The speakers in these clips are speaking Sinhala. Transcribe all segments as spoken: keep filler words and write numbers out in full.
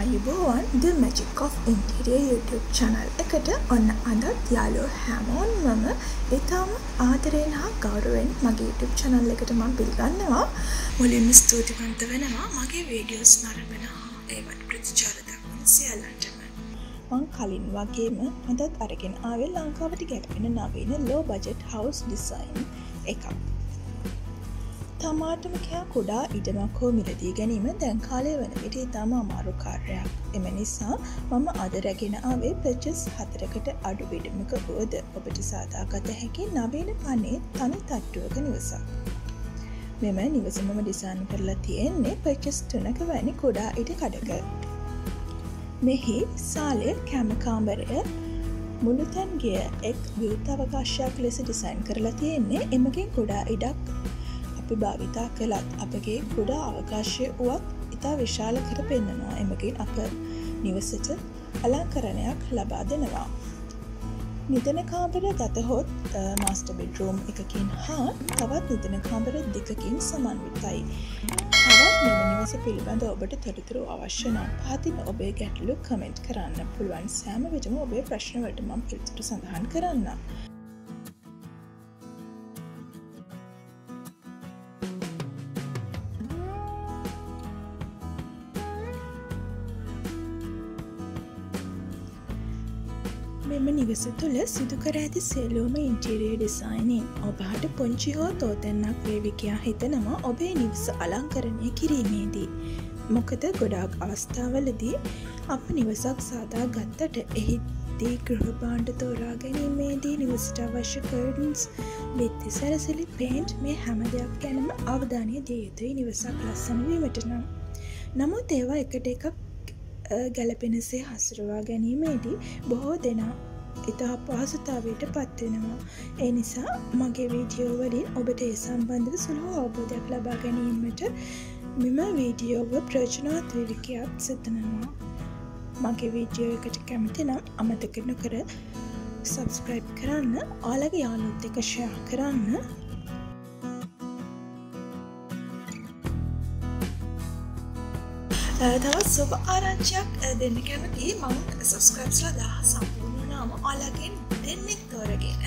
අයිබෝවන් The Magic of Interior YouTube channel එකට ඔන්න අදත් යාළුවෝ හැමෝන්ම ඉතාම ආදරයෙන් හා ගෞරවයෙන් මගේ YouTube channel එකට මම පිළිගන්නවා. මුලින්ම ස්තුතිවන්ත වෙනවා මගේ වීඩියෝස් නරඹන හා ඒවට ප්‍රතිචාර දක්වන සියල්ලන්ටම. මම කලින් වගේම අදත් අරගෙන ආවේ ලංකාවට ගැලපෙන නවීන low budget house design එකක්. තමාටම කියා කුඩා ඉඩමක් හෝ මිලදී ගැනීම දැන් කාලය වන විට ඉතාම අමාරු කාර්යයක්. එම නිසා මම අද රැගෙන ආවේ පර්චස් හතරකට අඩු ඉඩමක වුවද ඔබට සාදාගත හැකි නවීන පනේ තනි තට්ටුවක නිවසක්. මෙම නිවස මම ඩිසයින් කරලා තියෙන්නේ පර්චස් තුනක වැනි කුඩා ඉඩ කඩක. මෙහි සාලය කැම කාමරය මුළුතැන් ගෙය එක් විවෘත අවකාශයක් ලෙස ඩිසයින් කරලා තියෙන්නේ. එමගින් කුඩා ඉඩක් අපි භාවිතා කළත් අපගේ කුඩා අවකාශය වුවත් ඉතා විශාල කර පෙන්වනවා. එමගින් අප නිවසට අලංකරණයක් ලබා දෙනවා. නිදන කාමර ගතහොත් මාස්ටර් බෙඩ්රූම් එකකින් හා තවත් නිදන කාමර දෙකකින් සමන්විතයි. තවත් මෙම නිවස පිළිබඳ ඔබට තොරතුරු අවශ්‍ය නම් පහතින් ඔබේ ගැටලු කමෙන්ට් කරන්න පුළුවන්. සෑම විටම ඔබේ ප්‍රශ්න වලට මම පිළිතුරු සඳහන් කරන්නම්. මෙම නිවස තුළ සිදු කර ඇති සියලුම ඉන්ටීරියර් ඩිසයිනින් ඔබට පුංචි හෝ තෝතැන්නක් වේවි කියා හිතනවා ඔබේ නිවස අලංකරණය කිරීමේදී. මොකද ගොඩාක් අවස්ථාවලදී අප නිවසක් සාදා ගත්තට එහිදී ගෘහ භාණ්ඩ තෝරා ගැනීමේදී නිවසට අවශ්‍ය කර්ටන්ස්, බිත්ති සැරසිලි, පේන්ට් මේ හැම දෙයක් ගැනම අවධානය දිය යුතුයි නිවසක් ලස්සන වීමට නම්. නමුත් ඒවා එකට එකක් ගැලපෙනසේ හසුරුවා ගැනීමේදී බොහෝ දෙනා ඉතා අපහසුතාවයට පත්වෙනවා. ඒ නිසා මගේ වීඩියෝ වලින් ඔබට ඒ සම්බන්ධව සුළු අවබෝධයක් ලබා ගැනීමට මෙම වීඩියෝව ප්‍රයෝජනවත් වේවි කියා සිතනවා. මගේ වීඩියෝ එකට කැමති නම් අමතක නොකර සබ්ස්ක්‍රයිබ් කරන්න, ඔයාලගේ යාළුවොත් එක්ක ෂෙයා කරන්න. තවත් සුබ ආරංචියක් දෙන්න කැමති. මම සබ්ස්ක්‍රයිබ්ස්ලා දහස් සම්පූර්ණ වුණාම ඔයාලගෙන් දෙන්නෙක් තෝරගෙන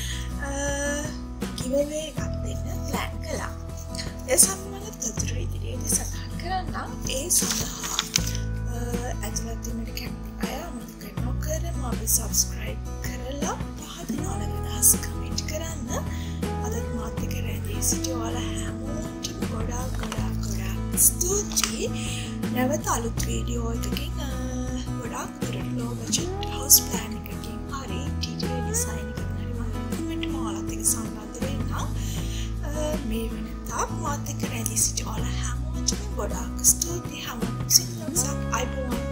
giveaway එකක් දෙන්න ප්ලෑන් කළා. ඒ සම්බන්ධව තොරතුරු ඉදිරියට සඳහන් කරන්නම්. ඒ සඳහා ඇතුළත් වෙන්නට කැමති අය අමතක නොකර මම සබ්ස්ක්‍රයිබ් කරලා පහතින් ඔයාලගේ අදහස් කමෙන්ට් කරන්න. අදත් මාත් එක්ක රැඳී සිටි ඔයාලා හැමෝටම ගොඩාක් ගොඩාක් ගොඩාක් ස්තුතියි. නැවත අලුත් වීඩියෝ එකකින් ගොඩාක් දුරට low budget house plan එකකින් හරි interior design එකකින් හරි මම කමෙන්ට් මාලත් එක්ක සම්බන්ධ වෙන්නම්. මේ වෙනතත් මාත් එක්ක රැඳී සිටි ඔයාලා හැමෝටම ගොඩාක් ස්තුතියි. හැමෝටම සිතනසක් අයිබෝවන්.